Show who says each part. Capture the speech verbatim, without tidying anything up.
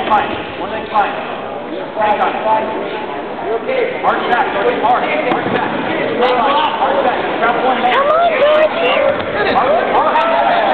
Speaker 1: fine. One leg fine. Hang on. Hard back. Hard. Hard back. Hard back. Grab one leg.
Speaker 2: Come on, Georgie.
Speaker 1: Hard, hard.